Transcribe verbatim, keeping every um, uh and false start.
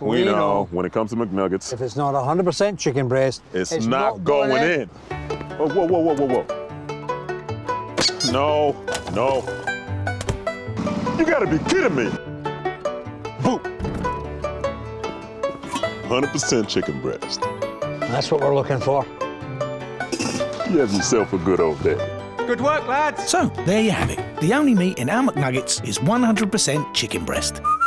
We, we know, know when it comes to McNuggets, if it's not one hundred percent chicken breast, it's, it's not, not going, going in. in. Oh, whoa, whoa, whoa, whoa, whoa. No, no. You gotta be kidding me. Boop. one hundred percent chicken breast. That's what we're looking for. You have yourself a good old day. Good work, lads. So, there you have it. The only meat in our McNuggets is one hundred percent chicken breast.